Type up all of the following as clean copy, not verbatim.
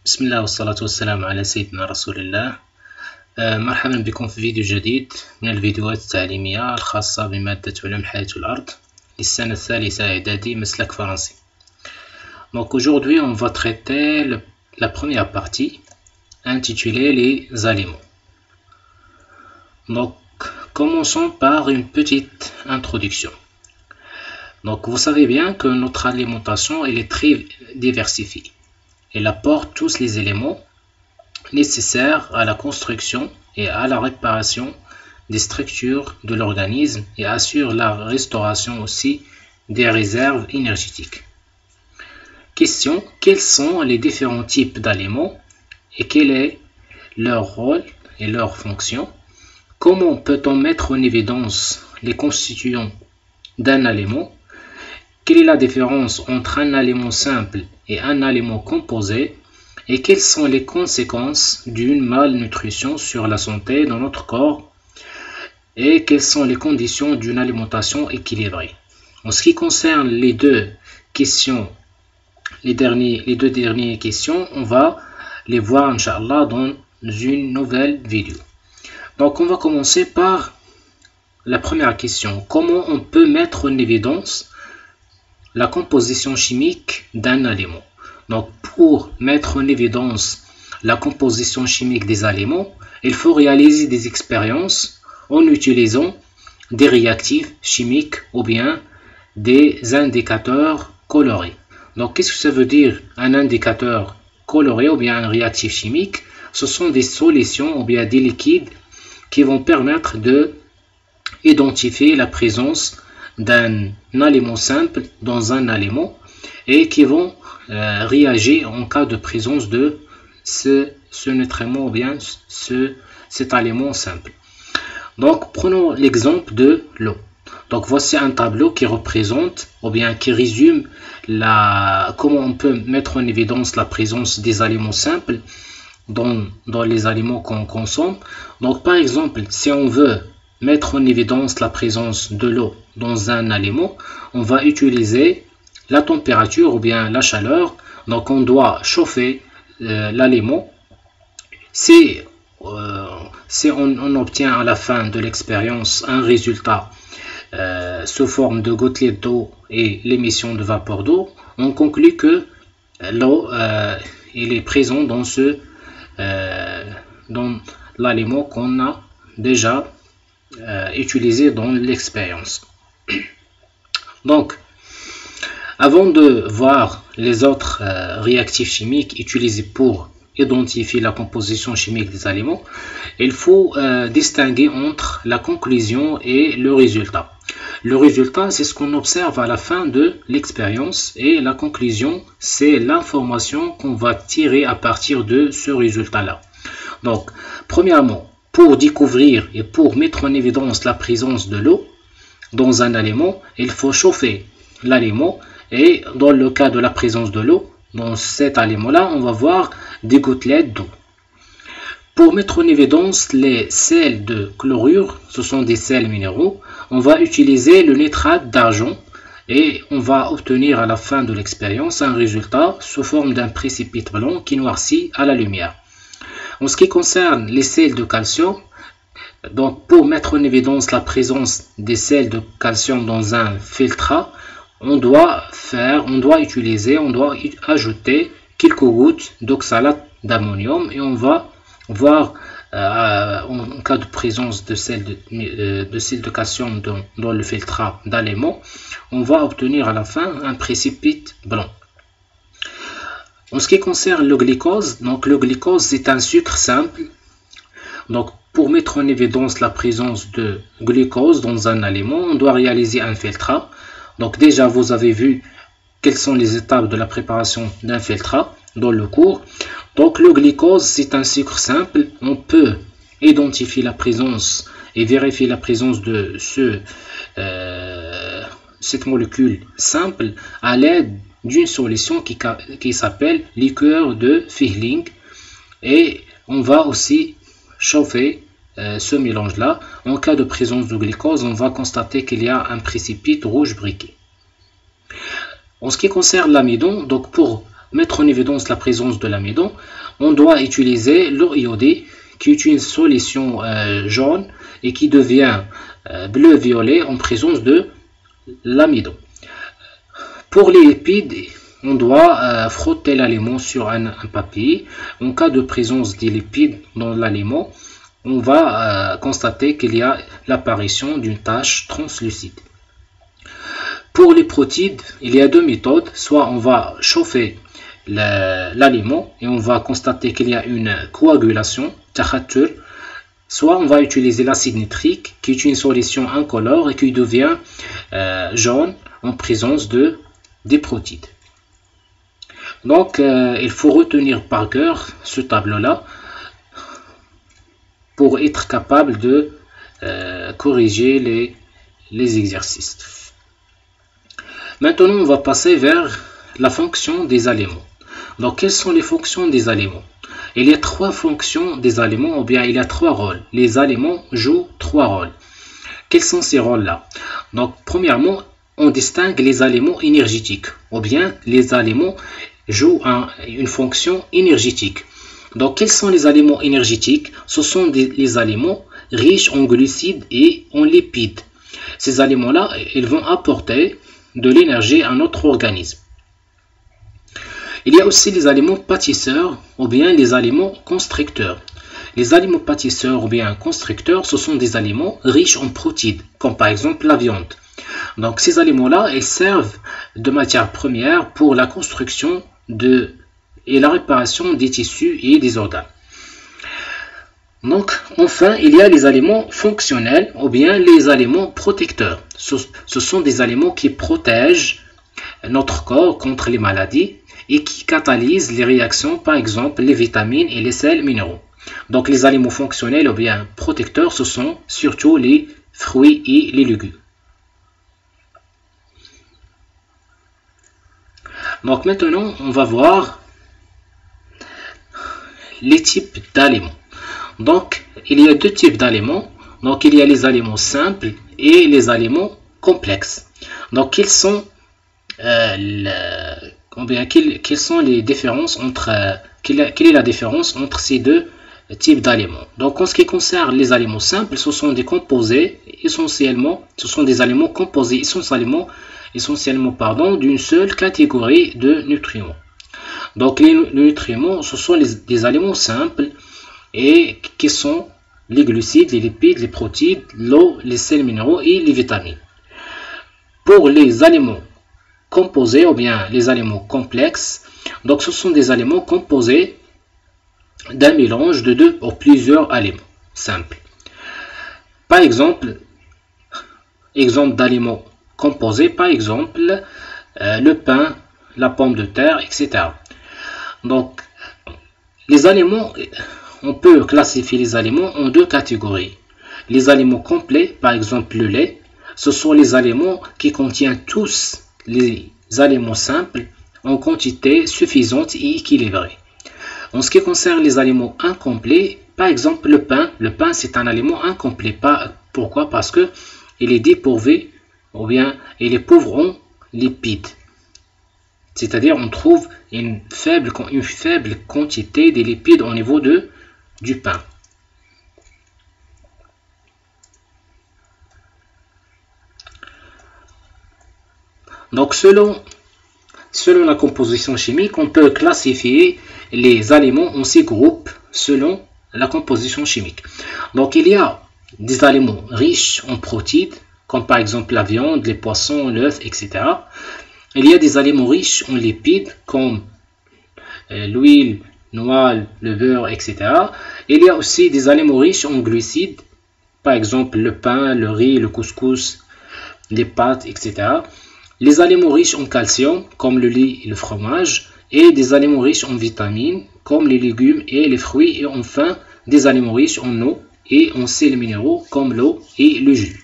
بسم الله والصلاة والسلام على سيدنا رسول الله. مرحبا بكم في فيديو جديد من الفيديوهات التعليمية الخاصة بمادة علوم الحياة والأرض للسنة الثالثة إعدادي مسلك فرنسي. Donc aujourd'hui on va traiter la première partie intitulée les aliments. Donc commençons par une petite introduction. Donc vous savez bien que notre alimentation elle est très diversifiée. Elle apporte tous les éléments nécessaires à la construction et à la réparation des structures de l'organisme et assure la restauration aussi des réserves énergétiques. Question: quels sont les différents types d'aliments et quel est leur rôle et leur fonction? Comment peut-on mettre en évidence les constituants d'un aliment? Quelle est la différence entre un aliment simple et un aliment composé? Et quelles sont les conséquences d'une malnutrition sur la santé dans notre corps? Et quelles sont les conditions d'une alimentation équilibrée? En ce qui concerne les deux dernières questions, on va les voir, Inch'Allah, dans une nouvelle vidéo. Donc, on va commencer par la première question. Comment on peut mettre en évidence la composition chimique d'un aliment? Donc, pour mettre en évidence la composition chimique des aliments, il faut réaliser des expériences en utilisant des réactifs chimiques ou bien des indicateurs colorés. Donc, qu'est-ce que ça veut dire un indicateur coloré ou bien un réactif chimique? Ce sont des solutions ou bien des liquides qui vont permettre de identifier la présence d'un aliment simple dans un aliment et qui vont réagir en cas de présence de ce nutriment ou bien cet aliment simple. Donc prenons l'exemple de l'eau. Donc voici un tableau qui représente ou bien qui résume comment on peut mettre en évidence la présence des aliments simples dans les aliments qu'on consomme. Donc par exemple, si on veut mettre en évidence la présence de l'eau dans un aliment, on va utiliser la température ou bien la chaleur. Donc on doit chauffer l'aliment. Si on obtient à la fin de l'expérience un résultat sous forme de gouttelettes d'eau et l'émission de vapeur d'eau, on conclut que l'eau est présente dans l'aliment qu'on a déjà utilisé dans l'expérience. Donc, avant de voir les autres réactifs chimiques utilisés pour identifier la composition chimique des aliments, il faut distinguer entre la conclusion et le résultat. Le résultat, c'est ce qu'on observe à la fin de l'expérience et la conclusion, c'est l'information qu'on va tirer à partir de ce résultat-là. Donc, premièrement, pour découvrir et pour mettre en évidence la présence de l'eau dans un aliment, il faut chauffer l'aliment et dans le cas de la présence de l'eau, dans cet aliment-là, on va voir des gouttelettes d'eau. Pour mettre en évidence les sels de chlorure, ce sont des sels minéraux, on va utiliser le nitrate d'argent et on va obtenir à la fin de l'expérience un résultat sous forme d'un précipité blanc qui noircit à la lumière. En ce qui concerne les sels de calcium, donc pour mettre en évidence la présence des sels de calcium dans un filtrat, on doit ajouter quelques gouttes d'oxalate d'ammonium et on va voir en cas de présence de sels de calcium dans le filtrat d'aliment, on va obtenir à la fin un précipité blanc. En ce qui concerne le glucose, donc le glucose c'est un sucre simple. Donc pour mettre en évidence la présence de glucose dans un aliment, on doit réaliser un filtrat. Donc déjà vous avez vu quelles sont les étapes de la préparation d'un filtrat dans le cours. Donc le glucose c'est un sucre simple. On peut identifier la présence et vérifier la présence de cette molécule simple à l'aide d'une solution qui s'appelle liqueur de Fehling. Et on va aussi chauffer ce mélange-là. En cas de présence de glucose, on va constater qu'il y a un précipité rouge briquet. En ce qui concerne l'amidon, donc pour mettre en évidence la présence de l'amidon, on doit utiliser l'eau iodée, qui est une solution jaune et qui devient bleu-violet en présence de l'amidon. Pour les lipides, on doit frotter l'aliment sur un papier. En cas de présence des lipides dans l'aliment, on va constater qu'il y a l'apparition d'une tache translucide. Pour les protides, il y a deux méthodes. Soit on va chauffer l'aliment et on va constater qu'il y a une coagulation, soit on va utiliser l'acide nitrique, qui est une solution incolore et qui devient jaune en présence des protides. Donc, il faut retenir par cœur ce tableau-là pour être capable de corriger les exercices. Maintenant, on va passer vers la fonction des aliments. Donc, quelles sont les fonctions des aliments? Il y a trois fonctions des aliments, ou bien il y a trois rôles. Les aliments jouent trois rôles. Quels sont ces rôles-là? Donc, premièrement, on distingue les aliments énergétiques, ou bien les aliments jouent une fonction énergétique. Donc, quels sont les aliments énergétiques? Ce sont les aliments riches en glucides et en lipides. Ces aliments-là, ils vont apporter de l'énergie à notre organisme. Il y a aussi les aliments pâtisseurs ou bien les aliments constricteurs. Les aliments pâtisseurs ou bien constricteurs, ce sont des aliments riches en protéines, comme par exemple la viande. Donc ces aliments-là, ils servent de matière première pour la construction et la réparation des tissus et des organes. Donc enfin, il y a les aliments fonctionnels ou bien les aliments protecteurs. Ce sont des aliments qui protègent notre corps contre les maladies et qui catalysent les réactions, par exemple les vitamines et les sels minéraux. Donc les aliments fonctionnels ou bien protecteurs, ce sont surtout les fruits et les légumes. Donc maintenant, on va voir les types d'aliments. Donc il y a deux types d'aliments. Donc il y a les aliments simples et les aliments complexes. Donc quelles sont les différences quelle est la différence entre ces deux types d'aliments? Donc en ce qui concerne les aliments simples, ce sont des composés essentiellement, ce sont des aliments composés essentiellement d'une seule catégorie de nutriments. Donc les nutriments, ce sont des aliments simples et qui sont les glucides, les lipides, les protéines, l'eau, les sels minéraux et les vitamines. Pour les aliments composés ou bien les aliments complexes, donc ce sont des aliments composés d'un mélange de deux ou plusieurs aliments simples. Par exemple d'aliments composés, par exemple le pain, la pomme de terre, etc. Donc les aliments, on peut classifier les aliments en deux catégories. Les aliments complets, par exemple le lait, ce sont les aliments qui contiennent tous les aliments simples en quantité suffisante et équilibrée. En ce qui concerne les aliments incomplets, par exemple le pain c'est un aliment incomplet. Pourquoi? Parce que il est dépourvu ou bien il est pauvre en lipides. C'est-à-dire on trouve une faible quantité de lipides au niveau du pain. Donc selon la composition chimique, on peut classifier les aliments en 6 groupes selon la composition chimique. Donc il y a des aliments riches en protéines, comme par exemple la viande, les poissons, l'œuf, etc. Il y a des aliments riches en lipides, comme l'huile, noix, le beurre, etc. Il y a aussi des aliments riches en glucides, par exemple le pain, le riz, le couscous, les pâtes, etc. Les aliments riches en calcium, comme le lait et le fromage, et des aliments riches en vitamines, comme les légumes et les fruits, et enfin des aliments riches en eau et en sels minéraux, comme l'eau et le jus.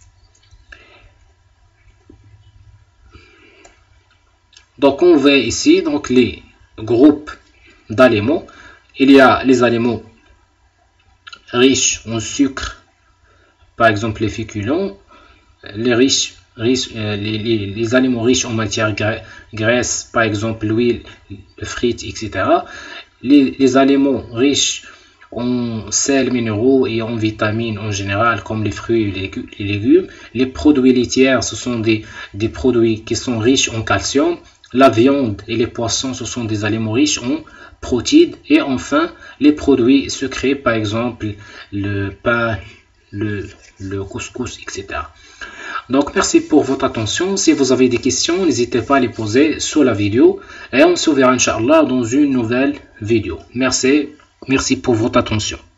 Donc on voit ici les groupes d'aliments. Il y a les aliments riches en sucre, par exemple les féculents, les riches les aliments riches en matière graisse, par exemple l'huile, les frites, etc. Les aliments riches en sels minéraux et en vitamines en général, comme les fruits et les légumes. Les produits laitiers, ce sont des produits qui sont riches en calcium. La viande et les poissons, ce sont des aliments riches en protéines. Et enfin, les produits sucrés, par exemple le pain, le couscous, etc. Donc, merci pour votre attention. Si vous avez des questions, n'hésitez pas à les poser sous la vidéo. Et on se verra, Inch'Allah, dans une nouvelle vidéo. Merci pour votre attention.